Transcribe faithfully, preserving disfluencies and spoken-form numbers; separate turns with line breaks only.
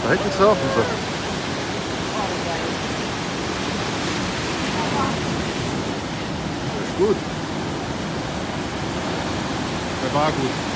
Da hinten surfen sie. Ist gut.
Der war gut.